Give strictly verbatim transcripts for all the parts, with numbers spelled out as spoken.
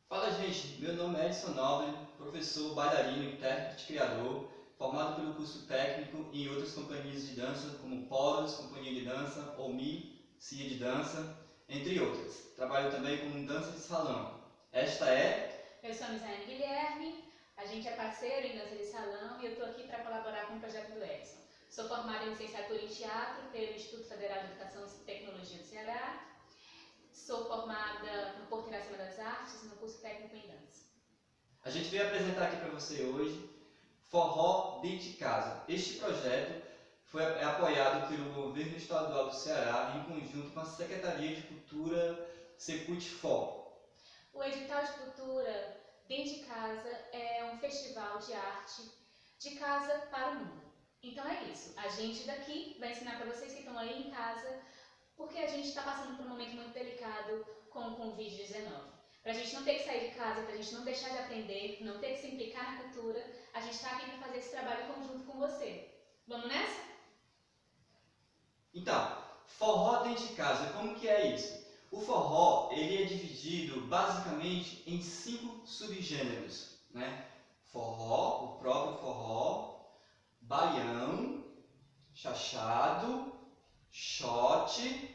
Fala, gente, meu nome é Edson Nobre, professor, bailarino, intérprete, criador, formado pelo curso técnico em outras companhias de dança, como Polos, Companhia de Dança, Omi, Cia de Dança, entre outras. Trabalho também com dança de salão. Esta é... Eu sou a Misaine Guilherme, a gente é parceiro em dança de salão e eu estou aqui para colaborar com o projeto do Edson. Sou formada em licenciatura em teatro pelo Instituto Federal de Educação e Tecnologia do Ceará. Sou formada no Porto Iracema das Artes, no curso técnico em dança. A gente veio apresentar aqui para você hoje Forró Dentro de Casa. Este projeto foi é apoiado pelo Governo Estadual do Ceará em conjunto com a Secretaria de Cultura Secult-For. O edital de cultura Dentro de Casa é um festival de arte de casa para o mundo. Então é isso, a gente daqui vai ensinar para vocês que estão aí em casa, porque a gente está passando por um momento muito delicado com o Covid dezenove. Para a gente não ter que sair de casa, para a gente não deixar de aprender, não ter que se implicar na cultura, a gente está aqui para fazer esse trabalho em conjunto com você. Vamos nessa? Então, forró dentro de casa, como que é isso? O forró, ele é dividido basicamente em cinco subgêneros, né? Forró, o próprio forró, baião, chachado, shot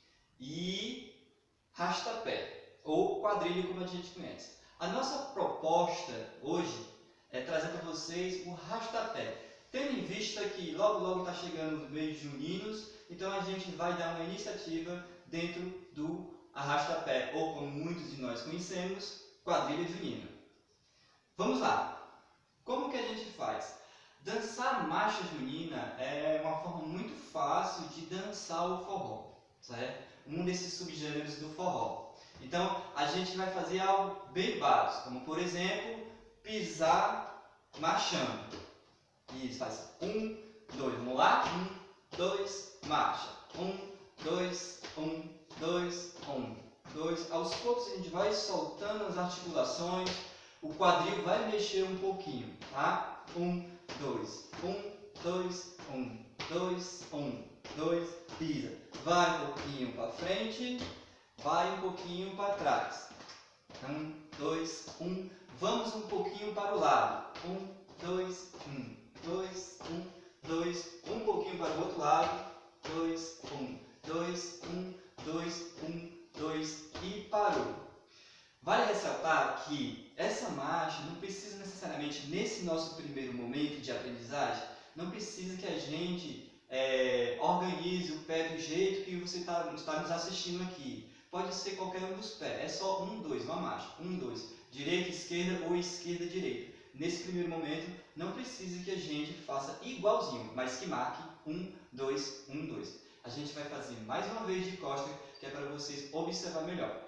e rastapé, ou quadrilha como a gente conhece. A nossa proposta hoje é trazer para vocês o rastapé, tendo em vista que logo logo está chegando os meses juninos, então a gente vai dar uma iniciativa dentro do arrastapé, ou como muitos de nós conhecemos, quadrilha junina. Vamos lá! Como que a gente faz? Dançar marcha junina é uma forma muito fácil de dançar o forró, certo? Um desses subgêneros do forró. Então, a gente vai fazer algo bem básico, como por exemplo, pisar marchando. Isso, faz um, dois, vamos lá? Um, dois, marcha. Um, dois, um, dois, um, dois. Aos poucos a gente vai soltando as articulações, o quadril vai mexer um pouquinho, tá? Um, dois, um, dois, um, dois, um, dois, pisa. Vai um pouquinho para frente, vai um pouquinho para trás. Um, dois, um. Vamos um pouquinho para o lado. Um, dois, um, dois, um, dois. Um pouquinho para o outro lado. Dois, um, dois, um, dois, um, dois e parou. Vale ressaltar que essa marcha não precisa necessariamente, nesse nosso primeiro momento de aprendizagem, não precisa que a gente é, organize o pé do jeito que você está tá nos assistindo aqui. Pode ser qualquer um dos pés, é só um, dois, uma marcha. Um, dois, direita, esquerda ou esquerda, direita. Nesse primeiro momento, não precisa que a gente faça igualzinho, mas que marque um, dois, um, dois. A gente vai fazer mais uma vez de costa, que é para vocês observar melhor.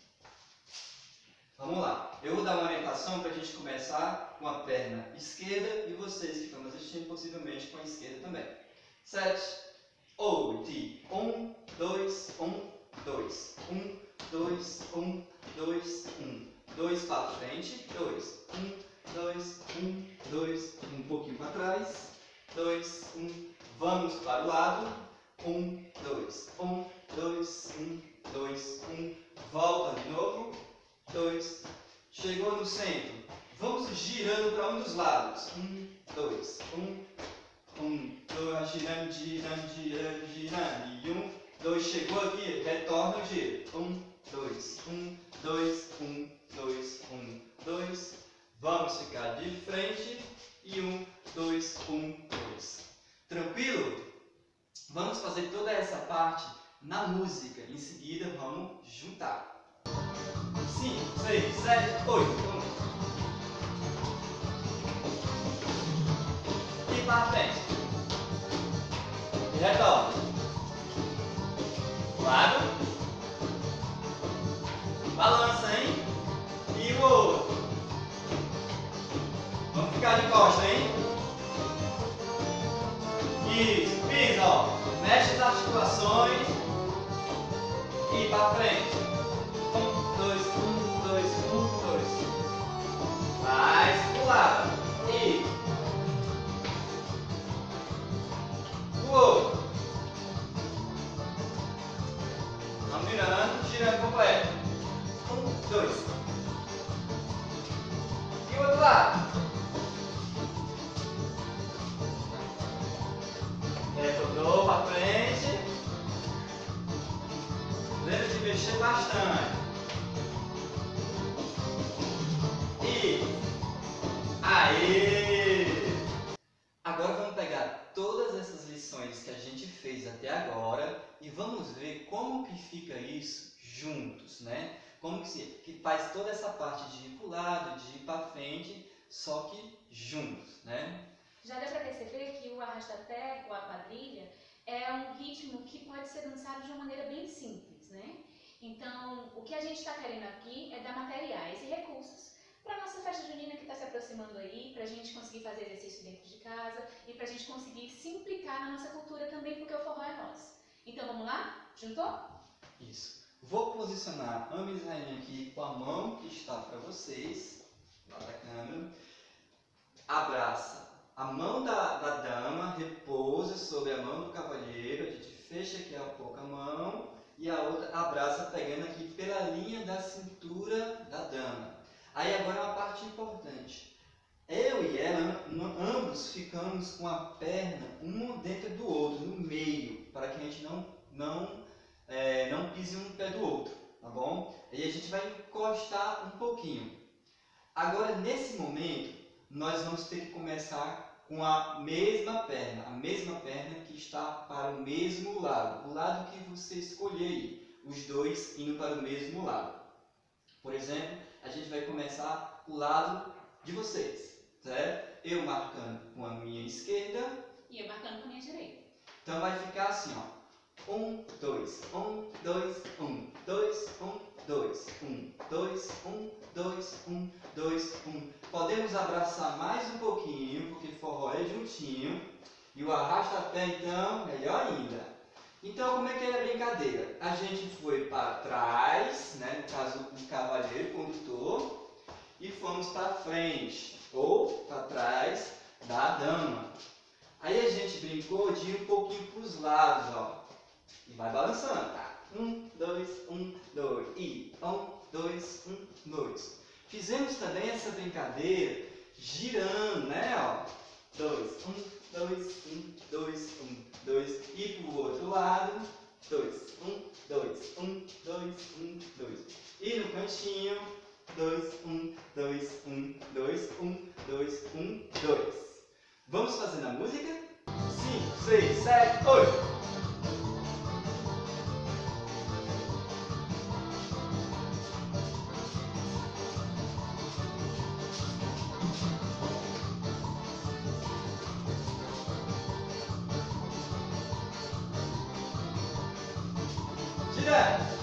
Vamos lá, eu vou dar uma orientação para a gente começar com a perna esquerda e vocês que estão assistindo possivelmente com a esquerda também. Sete, oito, um, dois, um, dois, um, dois, um, dois, um, dois para frente, dois, um, dois, um, dois, um pouquinho para trás, dois, um, vamos para o lado, um, dois, um, dois, um, dois, um, volta de novo. dois, chegou no centro, vamos girando para um dos lados, um, dois, um, um, dois, girando, girando, girando, girando, e um, dois, chegou aqui, retorna o giro, um, dois, um, dois, um, dois, um, dois, vamos ficar de frente, e um, dois, um, dois, tranquilo? Vamos fazer toda essa parte na música, em seguida vamos juntar. cinco, seis, sete, oito, vamos. E para frente. E retorna. Lado. Balança, hein? E o outro. Vamos ficar de costa, hein? Isso, pisa, ó. Mexe as articulações. E para frente. Um, dois, um, dois, um, dois. Mais pro lado. E o outro. Vamos virando, girando completo. Um, dois. pro outro lado. Retornou para frente. Lembra de mexer bastante. E aí! Agora vamos pegar todas essas lições que a gente fez até agora e vamos ver como que fica isso juntos, né? Como que, se, que faz toda essa parte de ir para o lado, de ir para frente, só que juntos, né? Já deu para perceber que o arrasta-pé ou a quadrilha é um ritmo que pode ser dançado de uma maneira bem simples, né? Então, o que a gente está querendo aqui é dar materiais e recursos para a nossa festa junina que está se aproximando aí, para a gente conseguir fazer exercício dentro de casa e para a gente conseguir se implicar na nossa cultura também, porque o forró é nosso. Então, vamos lá? Juntou? Isso. Vou posicionar a Ame Israelinha aqui com a mão que está para vocês, lá da câmera. Abraça. A mão da, da dama repousa sobre a mão do cavalheiro, a gente fecha aqui um pouco a mão e a outra abraça pegando aqui pela linha da cintura da dama. Aí agora uma parte importante. Eu e ela, ambos ficamos com a perna um dentro do outro, no meio, para que a gente não, não, é, não pise um no pé do outro, tá bom? E a gente vai encostar um pouquinho. Agora, nesse momento, nós vamos ter que começar com a mesma perna, a mesma perna que está para o mesmo lado, o lado que você escolher aí, os dois indo para o mesmo lado. Por exemplo, a gente vai começar o lado de vocês, certo? Eu marcando com a minha esquerda e eu marcando com a minha direita. Então vai ficar assim, ó. Um, dois, um, dois, um, dois, um, dois, um, dois, um, dois, um, dois, um. Podemos abraçar mais um pouquinho, porque forró é juntinho. E o arrasta-pé, então, melhor ainda. Então, como é que é a brincadeira? A gente foi para trás, né, no caso, o cavalheiro, o condutor, e fomos para frente, ou para trás da dama. Aí a gente brincou de ir um pouquinho para os lados, ó. E vai balançando, tá? Um, dois, um, dois. E um, dois, um, dois. Fizemos também essa brincadeira girando, né? Ó. Dois, um, dois, um, dois, um, dois. E para o outro lado. Dois, um, dois, um, dois, um, dois. E no cantinho. Dois, um, dois, um, dois, um, dois, um, dois. Vamos fazendo a música? cinco, seis, sete, oito. Gira!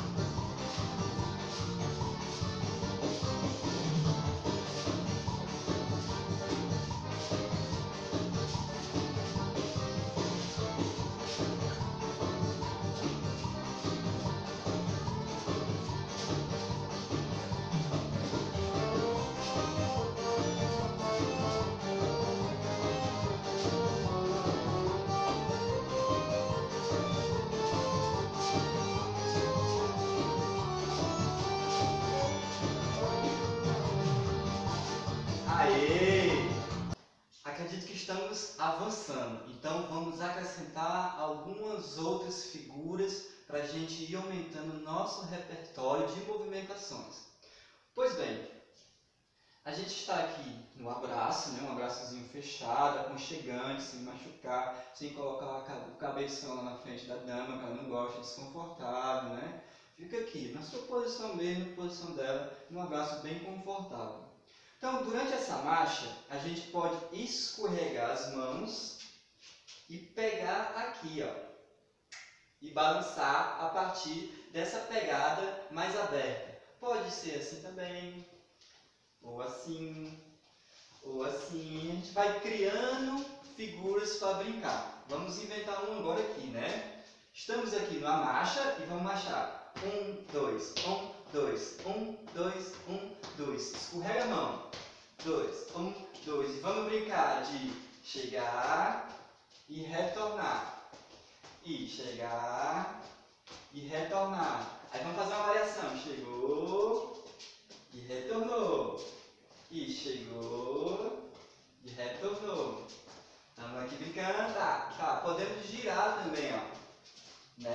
Aê! Acredito que estamos avançando, então vamos acrescentar algumas outras figuras para a gente ir aumentando o nosso repertório de movimentações. Pois bem, a gente está aqui no abraço, né? Um abraçozinho fechado, aconchegante, sem machucar, sem colocar o cabeção lá na frente da dama, que ela não gosta, desconfortável, né? Fica aqui, na sua posição mesmo, na posição dela, num abraço bem confortável. Então, durante essa marcha, a gente pode escorregar as mãos e pegar aqui, ó, e balançar a partir dessa pegada mais aberta. Pode ser assim também, ou assim, ou assim. A gente vai criando figuras para brincar. Vamos inventar um agora aqui, né? Estamos aqui numa marcha e vamos marchar. Um, dois, um, dois, um, dois, um, dois. Escorrega a mão. Dois, um, dois. E vamos brincar de chegar e retornar. E chegar e retornar. Aí vamos fazer uma variação. Chegou e retornou. E chegou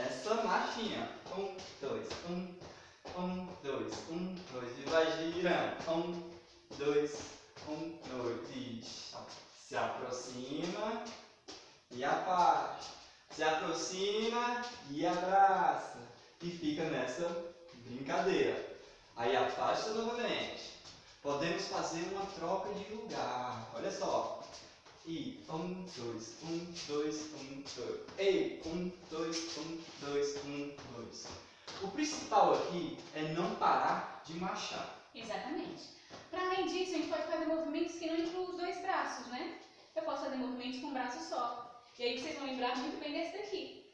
nessa marchinha. Um, dois, um, um, dois, um, dois. E vai girando. Um, dois, um, dois. E se aproxima e afasta. Se aproxima e abraça. E fica nessa brincadeira. Aí afasta novamente. Podemos fazer uma troca de lugar. Olha só. E um, dois, um, dois, um, dois. E um, dois, um, dois, um, dois. O principal aqui é não parar de marchar. Exatamente. Para além disso, a gente pode fazer movimentos que não incluam os dois braços, né? Eu posso fazer movimentos com um braço só. E aí vocês vão lembrar muito bem desse daqui.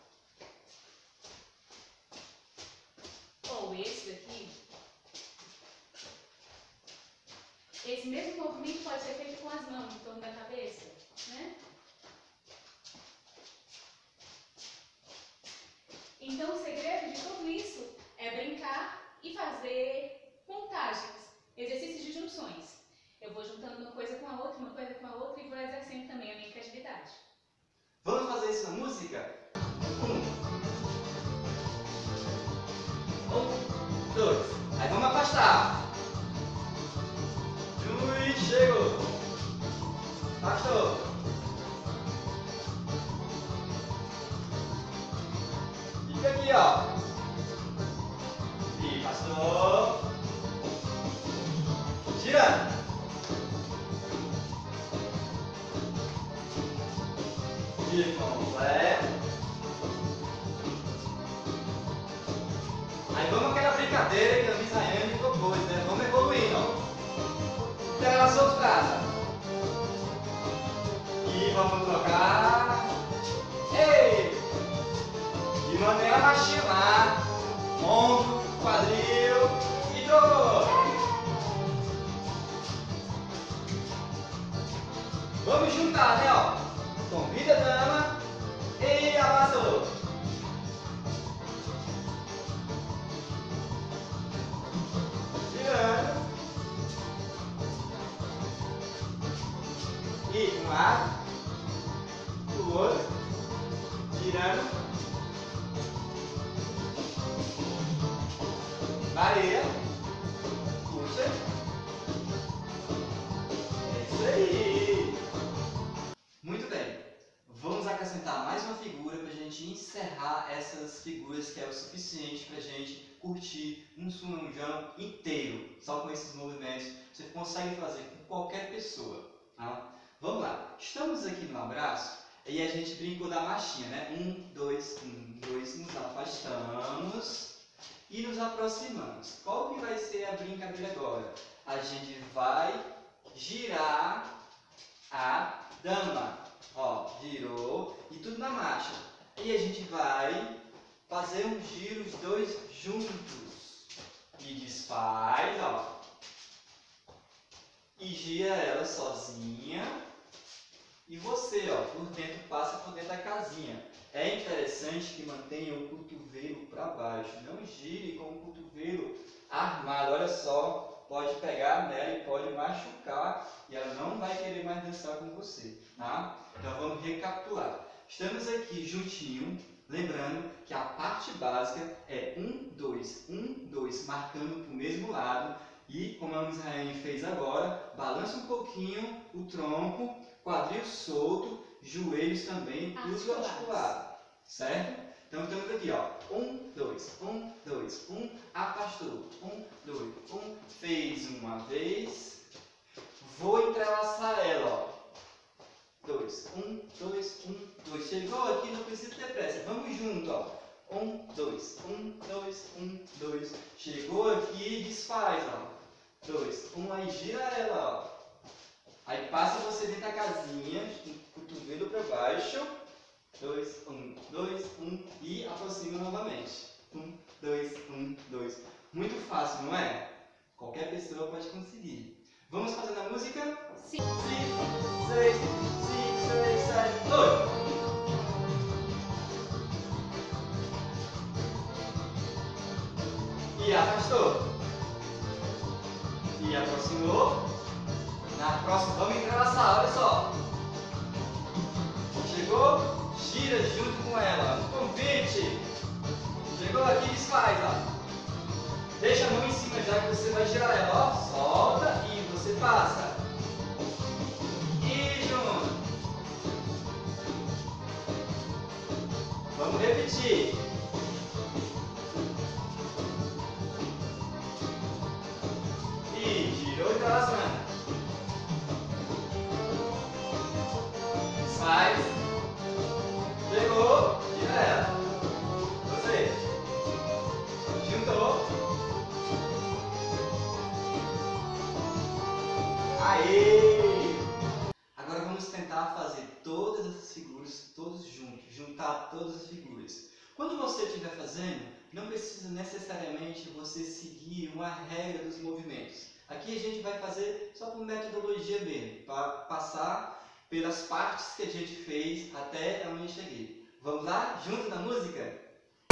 Ou esse daqui. Esse mesmo movimento pode ser feito com as mãos em torno da cabeça, né? Então o segredo de tudo isso é brincar e fazer contagens, exercícios de junções. Eu vou juntando uma coisa com a outra, uma coisa com a outra e vou exercendo também a minha criatividade. Vamos fazer isso na música? Um. Um, dois. Aí vamos afastar. E chegou. Afastou. Fica aqui, ó. E afastou. Girando. Giro completo. Aí vamos aquela brincadeira que a Miss Rayane propôs, né? Vamos evoluindo, ó. Entrelaçou os braços. E vamos trocar. Ei! De maneira a machinar. Ombro, quadril e trocou. Vamos juntar, né? Ó. Convida a dama e abraçou. Girando. E um lado, o outro, girando, varia, puxa, é isso aí. Muito bem, vamos acrescentar mais uma figura para a gente encerrar essas figuras que é o suficiente para a gente curtir um sunamujão inteiro, só com esses movimentos, você consegue fazer com qualquer pessoa, tá? Vamos lá, estamos aqui no abraço e a gente brincou da marchinha, né? Um, dois, um, dois, nos afastamos e nos aproximamos. Qual que vai ser a brincadeira agora? A gente vai girar a dama. Ó, girou e tudo na marcha. E a gente vai fazer um giro os dois juntos. E desfaz, ó. E gira ela sozinha. E você, ó, por dentro, passa por dentro da casinha. É interessante que mantenha o cotovelo para baixo. Não gire com o cotovelo armado. Olha só, pode pegar nela e pode machucar. E ela não vai querer mais dançar com você, tá? Então vamos recapitular. Estamos aqui juntinho. Lembrando que a parte básica é um, dois, um, dois, marcando para o mesmo lado. E, como a Miss Rayane fez agora, balança um pouquinho o tronco, quadril solto, joelhos também, tudo articulado, certo? Então estamos aqui, ó, um, dois, um, dois, um, afastou, um, dois, um, fez uma vez, vou entrelaçar ela, ó, dois, um, dois, um, dois, chegou aqui, não precisa ter pressa, vamos junto, ó, um, dois, um, dois, um, dois, chegou aqui, desfaz, ó, dois, um, aí gira ela, ó. Aí passa você dentro da casinha, cotovelo para baixo, dois, um, dois, um, e aproxima novamente. Um, dois, um, dois. Muito fácil, não é? Qualquer pessoa pode conseguir. Vamos fazer na música? Sim. cinco, seis, cinco, seis, sete, oito. E arrastou. E aproximou. Na próxima, vamos entrelaçar, olha só. Chegou, gira junto com ela. Um convite. Chegou aqui, desfaz, ó. Deixa a mão em cima já que você vai girar ela, ó. Solta e você passa. E junto. Vamos repetir. E girou e balançando. Desfaz. Pegou, gira ela. Você. Juntou. Aê! Agora vamos tentar fazer todas essas figuras, todos juntos, juntar todas as figuras. Quando você estiver fazendo, não precisa necessariamente você seguir uma regra dos movimentos. Aqui a gente vai fazer só por metodologia mesmo, para passar pelas partes que a gente fez até onde cheguei. Vamos lá? Junto na música?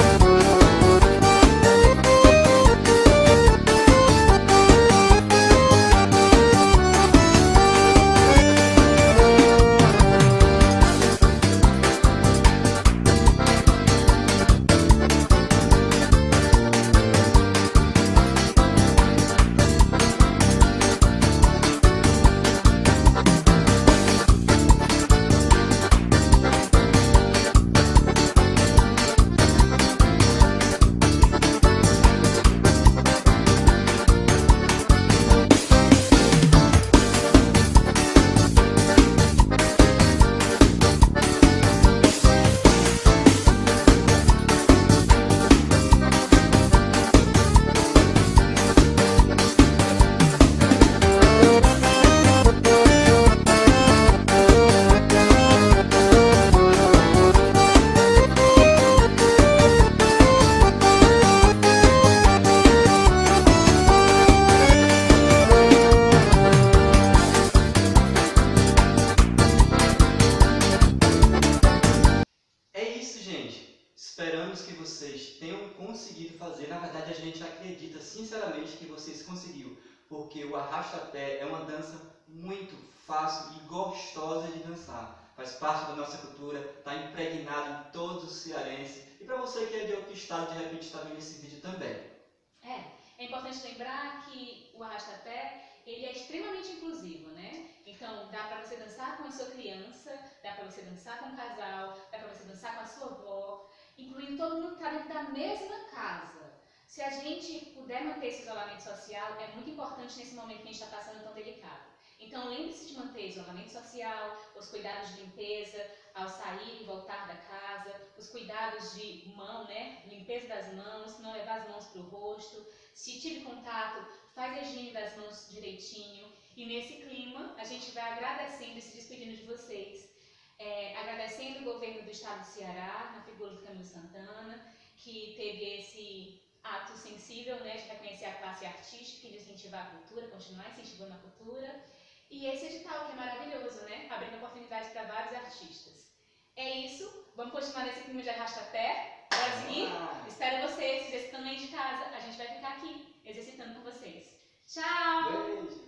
Esperamos que vocês tenham conseguido fazer. Na verdade, a gente acredita sinceramente que vocês conseguiram, porque o arrasta-pé é uma dança muito fácil e gostosa de dançar. Faz parte da nossa cultura, está impregnado em todos os cearenses. E para você que é de outro estado, de repente está vendo esse vídeo também. É, é importante lembrar que o arrasta-pé ele é extremamente inclusivo, né? Então, dá para você dançar com a sua criança, dá para você dançar com o casal, dá para você dançar com a sua avó, incluindo todo mundo que está dentro da mesma casa. Se a gente puder manter esse isolamento social, é muito importante nesse momento que a gente está passando tão delicado. Então, lembre-se de manter isolamento social, os cuidados de limpeza ao sair e voltar da casa, os cuidados de mão, né? Limpeza das mãos, não levar as mãos para o rosto. Se tive contato, faz a higiene das mãos direitinho. E nesse clima, a gente vai agradecendo e se despedindo de vocês. É, agradecendo o governo do estado do Ceará, na figura do Camilo Santana, que teve esse ato sensível, né, de reconhecer a classe artística e de incentivar a cultura, continuar incentivando a cultura. E esse edital que é maravilhoso, né, abrindo oportunidades para vários artistas. É isso, vamos continuar nesse clima de arrasta-pé. Bora seguir? Espero vocês se exercitando aí de casa. A gente vai ficar aqui exercitando com vocês. Tchau! Beijo.